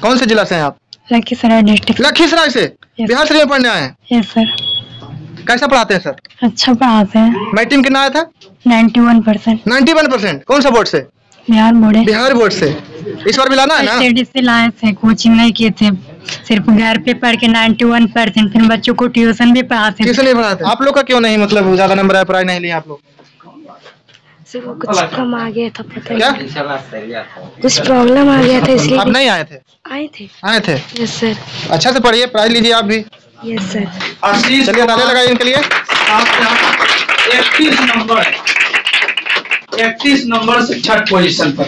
कौन से जिला से हैं आप? लखीसराय डिस्ट्रिक्ट। लखीसराय से बिहार शरीफ में पढ़ने आए हैं? Yes sir. कैसा पढ़ाते हैं सर? अच्छा पढ़ाते हैं। मैट्रिक कितना आया था? 91%। 91%। कौन सा बोर्ड से? बिहार बोर्ड है। बिहार बोर्ड से। इस बार भी लाना है ना? स्टडी से लाए थे, कोचिंग नहीं किए थे, सिर्फ घर पे पढ़ के 91%। फिर बच्चों को ट्यूशन भी पढ़ाते। ट्यूशन नहीं पढ़ाते? आप लोग का क्यों नहीं मतलब ज्यादा नंबर आया, प्राइज नहीं लिया आप लोग? कुछ कम आ गया था, पता क्या कुछ प्रॉब्लम आ गया था इसलिए आप नहीं आए थे? आए थे। Yes sir. अच्छा से पढ़िए, प्राइज लीजिए आप भी। Yes sir. चलिए ताले लगाइए इनके लिए। 31 नंबर से 3rd पोजीशन पर।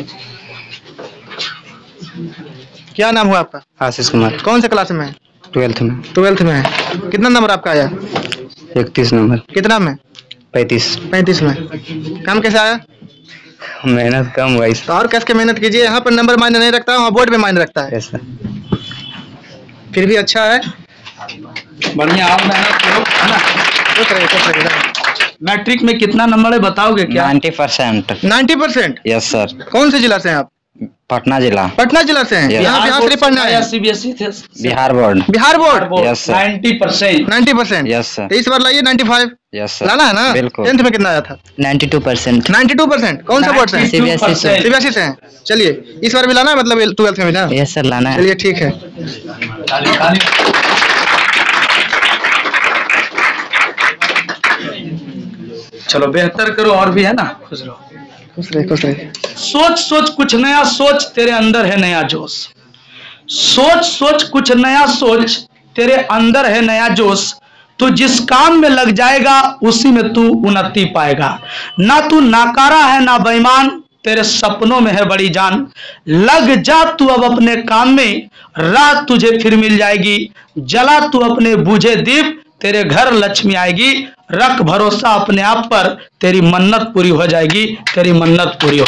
क्या नाम हुआ आपका? आशीष कुमार। कौन से क्लास में है? 12th में। 12th में है। कितना नंबर आपका आया? 31 नंबर। कितना में? 35 में। काम कैसे आया? मेहनत कम हुआ इस। तो और कैसे मेहनत कीजिए, यहाँ पर नंबर मायने नहीं रखता है, वहाँ बोर्ड में मायने रखता है। Yes sir. फिर भी अच्छा है, बढ़िया आप मेहनत करो, है ना? खुश रहिए। मैट्रिक में कितना नंबर है बताओगे क्या? 90%। 90%? Yes sir. कौन से जिला से हैं आप? पटना जिला। पटना जिला से हैं? यहाँ बिहार शरीफ पढ़ने आए हैं? सीबीएसई थे। Bihar board. Bihar board. Yes sir. 90%। 90%? Yes sir. तो इस बार लाइए 95। Yes sir. लाना है ना? बिल्कुल। 10th में कितना आया था? 92%। 92%। कौन सा बोर्ड से? सीबीएसई से। सीबीएसई से हैं। चलिए इस बार भी लाना है मतलब 12th में भी ना? यस सर लाना है। चलिए ठीक है। चलो बेहतर करो और भी, है ना? खुश रहो। खुश रहिए। सोच सोच कुछ नया सोच, तेरे अंदर है नया जोश। सोच सोच कुछ नया सोच, तेरे अंदर है नया जोश। तू जिस काम में लग जाएगा उसी में तू उन्नति पाएगा। ना तू नाकारा है ना बेईमान, तेरे सपनों में है बड़ी जान। लग जा तू अब अपने काम में, रात तुझे फिर मिल जाएगी। जला तू अपने बुझे दीप, तेरे घर लक्ष्मी आएगी। रख भरोसा अपने आप पर, तेरी मन्नत पूरी हो जाएगी। तेरी मन्नत पूरी हो।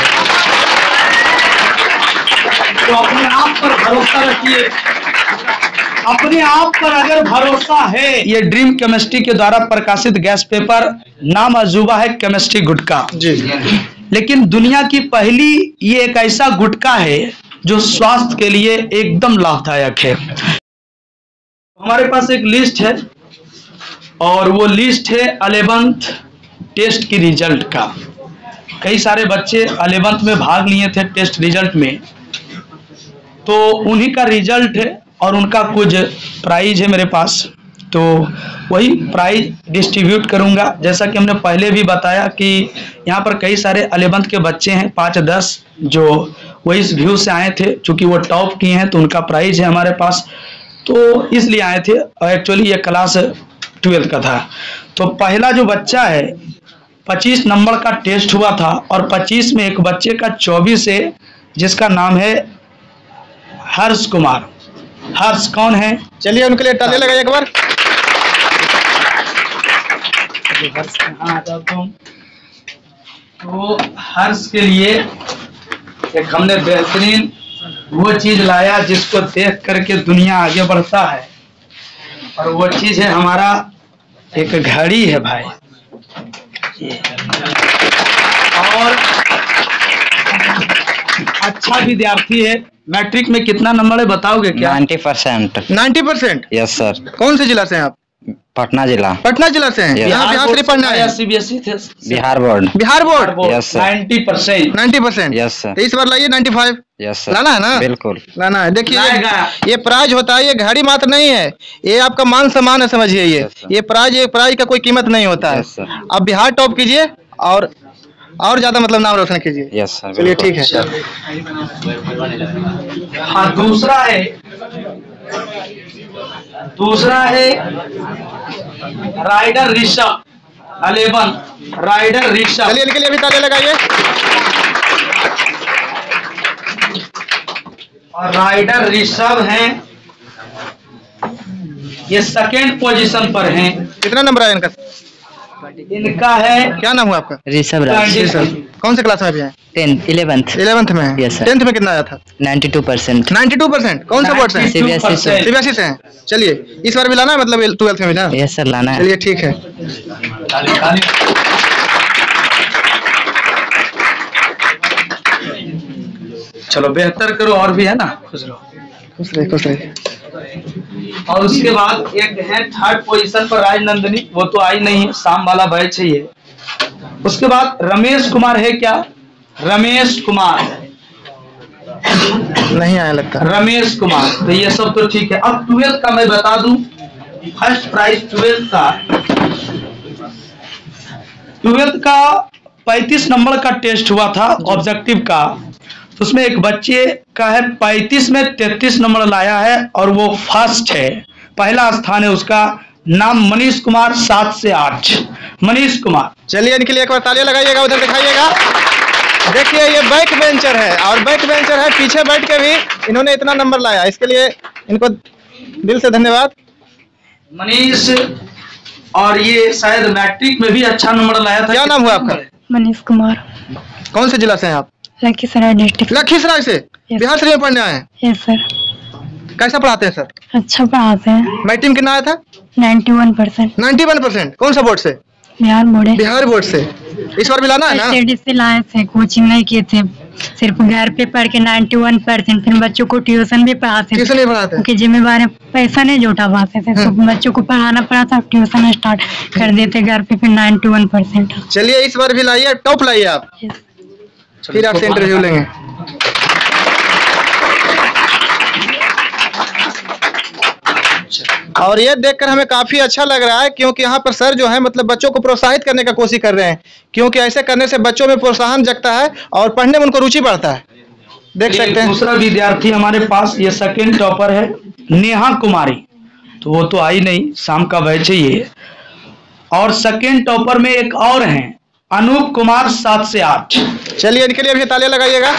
तो अपने आप पर भरोसा रखिए। अपने आप पर अगर भरोसा है। ये ड्रीम केमिस्ट्री के द्वारा प्रकाशित गैस पेपर, नाम अजूबा है केमिस्ट्री गुटखा जी। लेकिन दुनिया की पहली ये एक ऐसा गुटखा है जो स्वास्थ्य के लिए एकदम लाभदायक है। हमारे पास एक लिस्ट है और वो लिस्ट है 11th टेस्ट की रिजल्ट का। कई सारे बच्चे 11th में भाग लिए थे टेस्ट रिजल्ट में, तो उन्हीं का रिजल्ट है और उनका कुछ प्राइज है मेरे पास। तो वही प्राइज डिस्ट्रीब्यूट करूंगा। जैसा कि हमने पहले भी बताया कि यहाँ पर कई सारे 11th के बच्चे हैं, 5-10 जो वही इस व्यू से आए थे। चूंकि वो टॉप किए हैं तो उनका प्राइज है हमारे पास, तो इसलिए आए थे। और एक्चुअली ये क्लास 12th का था। तो पहला जो बच्चा है, 25 नंबर का टेस्ट हुआ था और 25 में एक बच्चे का 24 है जिसका नाम है हर्ष कुमार। हर्ष कौन है? चलिए उनके लिए ताली लगाइए एक बार। तो हर्ष के लिए एक हमने बेहतरीन वो चीज लाया जिसको देख करके दुनिया आगे बढ़ता है, और वो चीज है हमारा एक घड़ी है भाई। और अच्छा विद्यार्थी है। मैट्रिक में कितना नंबर है बताओगे क्या? 90%। 90%? Yes sir. कौन से जिला से हैं आप? पटना जिला। पटना जिला से हैं? यहाँ बिहार शरीफ पढ़ने आए हैं? सीबीएसई थे। Bihar board. Bihar board. Yes sir. 90%। 90%? Yes sir. तो इस बार लाइए 95। Yes sir. लाना है ना? बिल्कुल लाना है। देखिए लाएगा। ये प्राइज होता है, ये घड़ी मात्र नहीं है, ये आपका मान सम्मान है, समझिए। ये प्राइज का कोई कीमत नहीं होता है। आप बिहार टॉप कीजिए और ज्यादा मतलब नाम रोशन कीजिए। Yes sir. चलिए ठीक है। हाँ, दूसरा है राइडर ऋषभ 11। राइडर ऋषभ। चलिए इनके लिए भी ताली लगाइए। और राइडर ऋषभ हैं, ये 2nd पोजीशन पर हैं। कितना नंबर आया इनका? इनका है, क्या नाम हुआ आपका? ऋषभ राज। कौन से क्लास में अभी हैं? 11th में हैं? Yes sir. 10th में कितना आया था? 92%। 92%? कौन सा बोर्ड से? सीबीएसई से। सीबीएसई से हैं? चलिए इस बार भी लाना है मतलब 12th में भी ना? यस सर लाना है। चलिए ठीक है। चलो बेहतर करो और भी, है ना? खुश रहो। खुश रहिए खुश रहिए। और उसके बाद एक है थर्ड पोजीशन पर राजनंदिनी, वो तो आई नहीं है, शाम वाला बैच है ये। उसके बाद रमेश कुमार है क्या? रमेश कुमार नहीं आया लगता। रमेश कुमार, तो ये सब तो ठीक है। अब 12th का मैं बता दूं, फर्स्ट प्राइज 12th का 35 नंबर का टेस्ट हुआ था ऑब्जेक्टिव का, तो उसमें एक बच्चे का है 35 में 33 नंबर लाया है और वो फर्स्ट है, पहला स्थान है उसका। नाम मनीष कुमार, 7 से 8 मनीष कुमार। चलिए इनके लिए एक बार तालियां लगाइएगा, उधर दिखाइएगा। देखिए ये बैक बेंचर है और बैक बेंचर है, पीछे बैठ के भी इन्होंने इतना नंबर लाया, इसके लिए इनको दिल से धन्यवाद मनीष। और ये शायद मैट्रिक में भी अच्छा नंबर लाया था। क्या नाम हुआ आपका? मनीष कुमार, कौन से जिला से हैं आप? लखीसराय डिस्ट्रिक्ट। लखीसराय से बिहार शरीफ में पढ़ने आए हैं। Yes sir. कैसा पढ़ाते हैं सर? अच्छा पढ़ाते हैं। मैट्रिक में कितना आया था? 91%। 91%। कौन सा बोर्ड से? बिहार बोर्ड है। बिहार बोर्ड से। इस बार भी लाना है ना? स्टडी से लाए थे, कोचिंग नहीं किए थे, सिर्फ घर पे पढ़ के 91%। फिर बच्चों को ट्यूशन भी पढ़ाते थे, ट्यूशन नहीं पढ़ाते? क्योंकि जिम्मेवार पैसा नहीं जुटा पाते थे, तो बच्चों को पढ़ाना पड़ा था, ट्यूशन स्टार्ट कर देते घर पे, फिर 91%। चलिए इस बार भी लाइए, टॉप लाइए आप, फिर आपसे इंटरव्यू लेंगे। और ये देखकर हमें काफी अच्छा लग रहा है, क्योंकि यहाँ पर सर जो है मतलब बच्चों को प्रोत्साहित करने का कोशिश कर रहे हैं, क्योंकि ऐसे करने से बच्चों में प्रोत्साहन जगता है और पढ़ने में उनको रुचि बढ़ता है। देख सकते हैं दूसरा विद्यार्थी हमारे पास, ये सेकंड टॉपर है नेहा कुमारी, तो वो तो आई नहीं, शाम का बैच है ये। और सेकंड टॉपर में एक और हैं अनूप कुमार, 7 से 8। चलिए इनके लिए भी तालियां लगाइएगा।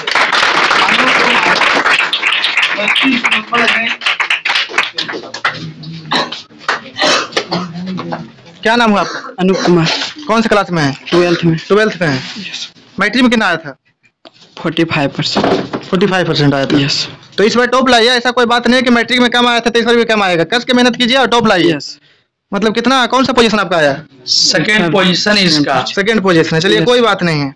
क्या नाम हुआ आपका? अनूप कुमार। कौन से क्लास में है? 12th में। 12th में है। मैट्रिक में कितना आया था? 45%। 45% आया था। यस। तो इस बार टॉप लाइए, ऐसा कोई बात नहीं है कि मैट्रिक में कम आया था तो इस बार भी कम आएगा। कस के मेहनत कीजिए और टॉप लाइए। यस। मतलब कितना, कौन सा पोजीशन आपका आया? सेकंड पोजीशन इसका। सेकंड पोजीशन है। चलिए कोई बात नहीं है।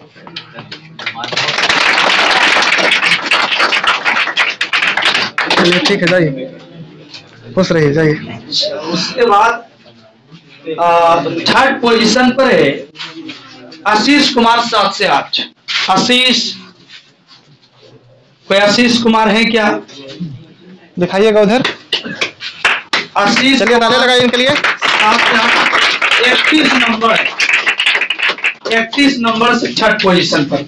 चलिए ठीक है, जाइए खुश रहिए, जाइए। उसके बाद थर्ड पोजीशन पर है आशीष कुमार, 7 से 8। आशीष, कोई आशीष कुमार है क्या? दिखाइएगा उधर। आशीष, चलिए तालियां लगाइए इनके लिए। 31 नंबर, 31 नंबर से थर्ड पोजीशन पर।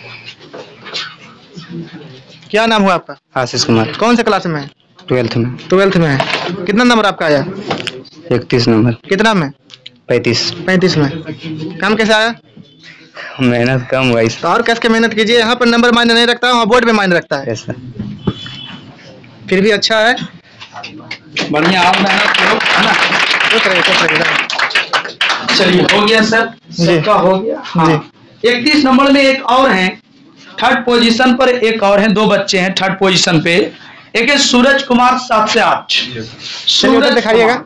क्या नाम हुआ आपका? आशीष कुमार। कौन से क्लास में है? 12th में। 12th में है। कितना नंबर आपका आया? 31 नंबर। कितना में? 35 में। कम कैसे आया? मेहनत कम हुआ इस। तो और कस के मेहनत कीजिए, यहाँ पर नंबर मायने नहीं रखता है, वहाँ बोर्ड में मायने रखता है। Yes sir. फिर भी अच्छा है, बढ़िया, आप मेहनत करो, है ना? खुश रहिए, खुश रहिए। चलिए हो गया सर, सबका हो गया। हाँ। 31 नंबर में एक और है थर्ड पोजीशन पर, एक और है, 2 बच्चे हैं थर्ड पोजीशन पे। एक है सूरज कुमार, 7 से 8। सूरज दिखाइएगा।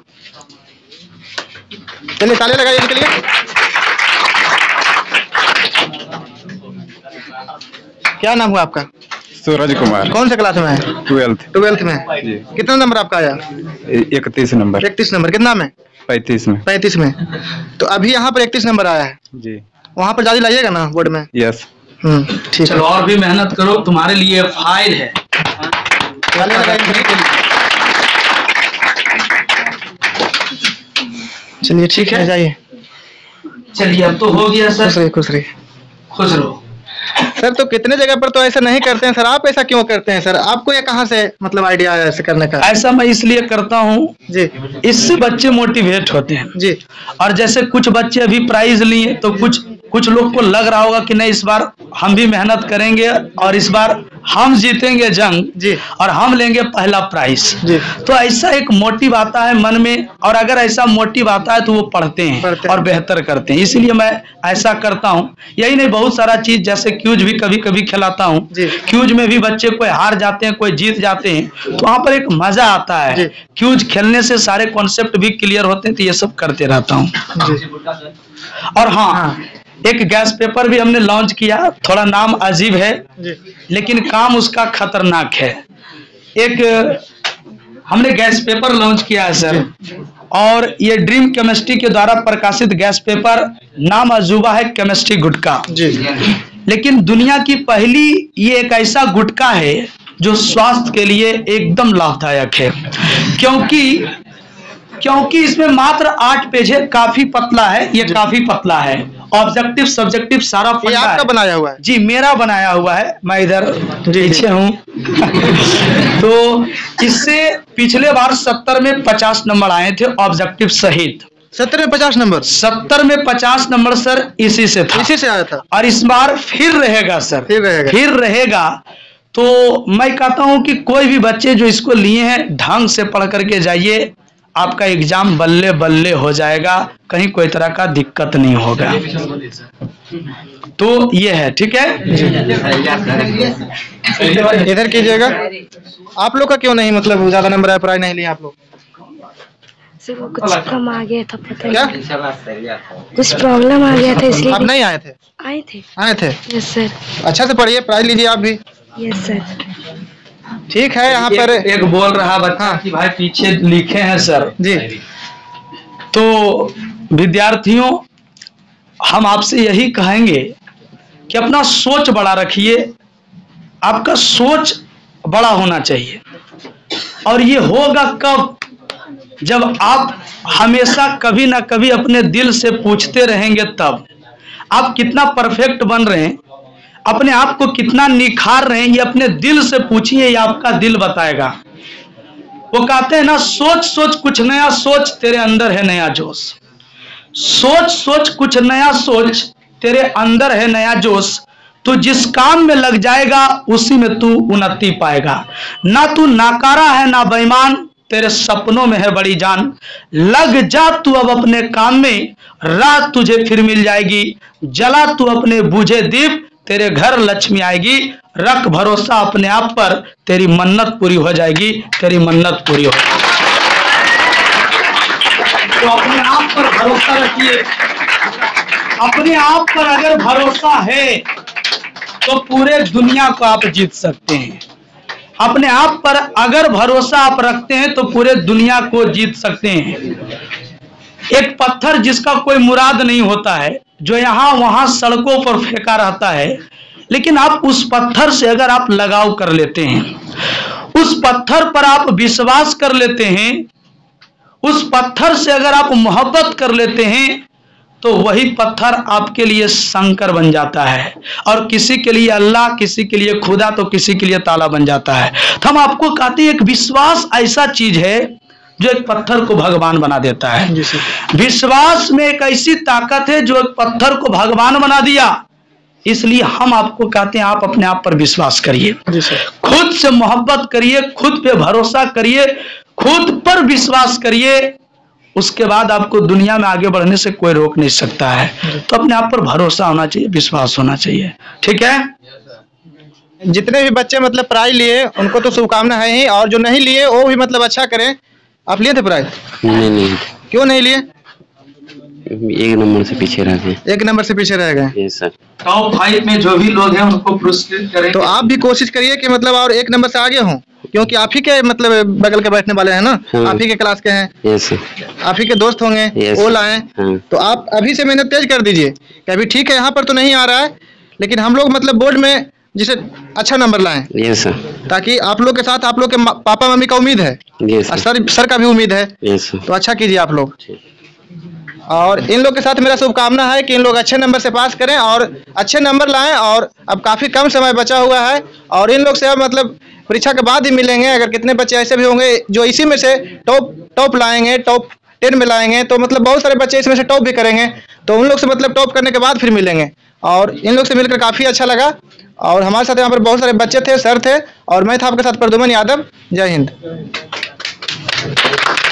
चलिए तालियां लगाइए इनके लिए। क्या नाम हुआ आपका? सूरज कुमार। कौन से क्लास में है? 12th में। जी। कितना नंबर आपका आया? 31 नंबर। 31 नंबर। कितना में? 35 में। 35 में। तो अभी यहाँ पर 31 नंबर आया है, जी। वहाँ पर ज्यादा लाइएगा ना बोर्ड में। यस। ठीक है। चलो और भी मेहनत करो, तुम्हारे लिए फाइल है। तालियां लगाइए इनके लिए। चलिए ठीक है, जाइए। चलिए अब तो हो गया खुश सर, रहिए, खुश रहिए। खुश रहो। सर तो कितने जगह पर तो ऐसा नहीं करते हैं सर, आप ऐसा क्यों करते हैं सर? आपको ये कहाँ से मतलब आइडिया आया ऐसे करने का? ऐसा मैं इसलिए करता हूँ जी इससे बच्चे मोटिवेट होते हैं। जी। और जैसे कुछ बच्चे अभी प्राइज लिए तो कुछ लोग को लग रहा होगा कि नहीं इस बार हम भी मेहनत करेंगे और इस बार हम जीतेंगे जंग जी। और हम लेंगे पहला प्राइज जी। तो ऐसा एक मोटिव आता है मन में, और अगर ऐसा मोटिव आता है तो वो पढ़ते हैं और बेहतर करते हैं। इसलिए मैं ऐसा करता हूँ। यही नहीं, बहुत सारा चीज, जैसे क्यूज भी कभी कभी खिलाता हूँ। क्यूज में भी बच्चे कोई हार जाते हैं, कोई जीत जाते हैं, तो वहाँ पर एक मजा आता है। क्यूज खेलने से सारे कॉन्सेप्ट भी क्लियर होते हैं, तो ये सब करते रहता हूँ। और हाँ, एक गैस पेपर भी हमने लॉन्च किया, थोड़ा नाम अजीब है लेकिन काम उसका खतरनाक है। एक हमने गैस पेपर लॉन्च किया है सर, और ये ड्रीम केमिस्ट्री के द्वारा प्रकाशित गैस पेपर नाम अजूबा है केमिस्ट्री गुटखा जी। लेकिन दुनिया की पहली ये एक ऐसा गुटखा है जो स्वास्थ्य के लिए एकदम लाभदायक है, क्योंकि इसमें मात्र 8 पेज है, काफी पतला है, ये काफी पतला है, ऑब्जेक्टिव सब्जेक्टिव सारा ये फंडा आपका है। बनाया हुआ है? जी मेरा बनाया हुआ है, मैं इधर पीछे हूँ। तो इससे पिछले बार 70 में 50 नंबर आए थे ऑब्जेक्टिव सहित। 70 में 50 नंबर? 70 में 50 नंबर सर इसी से था, इसी से आया था। और इस बार फिर रहेगा सर, फिर रहेगा। तो मैं कहता हूं कि कोई भी बच्चे जो इसको लिए हैं ढंग से पढ़ करके जाइए, आपका एग्जाम बल्ले बल्ले हो जाएगा, कहीं कोई तरह का दिक्कत नहीं होगा। तो ये है, ठीक है। इधर कीजिएगा। आप लोग का क्यों नहीं मतलब ज्यादा नंबर आया, प्राइज नहीं लिया आप लोग? सर वो कुछ कम आ गया था, पता क्या नहीं कुछ प्रॉब्लम आ गया था इसलिए आप नहीं आए थे? आए थे। Yes sir. अच्छा से पढ़िए, प्राइज लीजिए आप भी। Yes sir. ठीक है। यहाँ पर एक बोल रहा बच्चा कि भाई पीछे लिखे हैं सर जी। तो विद्यार्थियों हम आपसे यही कहेंगे कि अपना सोच बड़ा रखिए, आपका सोच बड़ा होना चाहिए, और ये होगा कब? जब आप हमेशा कभी ना कभी अपने दिल से पूछते रहेंगे, तब आप कितना परफेक्ट बन रहे हैं, अपने आप को कितना निखार रहे हैं, ये अपने दिल से पूछिए, ये आपका दिल बताएगा। वो कहते हैं ना, सोच सोच कुछ नया सोच, तेरे अंदर है नया जोश। सोच सोच कुछ नया सोच, तेरे अंदर है नया जोश। तू जिस काम में लग जाएगा उसी में तू उन्नति पाएगा। ना तू नाकारा है ना बेईमान, तेरे सपनों में है बड़ी जान। लग जा तू अब अपने काम में, रात तुझे फिर मिल जाएगी। जला तू अपने बुझे दीप, तेरे घर लक्ष्मी आएगी। रख भरोसा अपने आप पर, तेरी मन्नत पूरी हो जाएगी, तेरी मन्नत पूरी हो जाएगी। तो अपने आप पर भरोसा रखिए। अपने आप पर अगर भरोसा है तो पूरे दुनिया को आप जीत सकते हैं। अपने आप पर अगर भरोसा आप रखते हैं तो पूरे दुनिया को जीत सकते हैं। एक पत्थर जिसका कोई मुराद नहीं होता है, जो यहाँ वहां सड़कों पर फेंका रहता है, लेकिन आप उस पत्थर से अगर आप लगाव कर लेते हैं, उस पत्थर पर आप विश्वास कर लेते हैं, उस पत्थर से अगर आप मोहब्बत कर लेते हैं, तो वही पत्थर आपके लिए शंकर बन जाता है, और किसी के लिए अल्लाह, किसी के लिए खुदा, तो किसी के लिए ताला बन जाता है। तो हम आपको कहते हैं, एक विश्वास ऐसा चीज है जो एक पत्थर को भगवान बना देता है। विश्वास में एक ऐसी ताकत है जो एक पत्थर को भगवान बना दिया। इसलिए हम आपको कहते हैं, आप अपने आप पर विश्वास करिए, खुद से मोहब्बत करिए, खुद पे भरोसा करिए, खुद पर विश्वास करिए। उसके बाद आपको दुनिया में आगे बढ़ने से कोई रोक नहीं सकता है। तो अपने आप पर भरोसा होना चाहिए, विश्वास होना चाहिए, ठीक है। जितने भी बच्चे मतलब प्राइज लिए उनको तो शुभकामना है ही, और जो नहीं लिए वो भी मतलब अच्छा करें। आप लिए थे प्राइज? नहीं। क्यों नहीं लिए? 1 नंबर से पीछे रह गए। 1 नंबर से पीछे रह गए। Yes sir. टॉप 5 में जो भी लोग हैं उनको पुरस्कृत करें। तो आप भी कोशिश करिए कि मतलब और 1 नंबर से आगे हों, क्योंकि आप ही के मतलब बगल के बैठने वाले हैं ना। हाँ। आप ही के क्लास के हैं। Yes sir. आप ही के दोस्त होंगे। यस। वो लाएं। हाँ। तो आप अभी से मेहनत तेज कर दीजिए कि अभी ठीक है यहाँ पर तो नहीं आ रहा है, लेकिन हम लोग मतलब बोर्ड में जिसे अच्छा नंबर लाएं। Yes sir. ताकि आप लोग के साथ आप लोग के पापा मम्मी का उम्मीद है, यस और सर। सर का भी उम्मीद है। Yes sir. तो अच्छा कीजिए आप लोग। और इन लोग के साथ मेरा शुभकामना है कि इन लोग अच्छे नंबर से पास करें और अच्छे नंबर लाएं। और अब काफ़ी कम समय बचा हुआ है, और इन लोग से अब मतलब परीक्षा के बाद ही मिलेंगे। अगर कितने बच्चे ऐसे भी होंगे जो इसी में से टॉप लाएंगे, टॉप 10 में लाएंगे, तो मतलब बहुत सारे बच्चे इसमें से टॉप भी करेंगे। तो उन लोग से मतलब टॉप करने के बाद फिर मिलेंगे। और इन लोग से मिलकर काफ़ी अच्छा लगा। और हमारे साथ यहाँ पर बहुत सारे बच्चे थे, सर थे, और मैं था आपके साथ प्रद्युमन यादव। जय हिंद।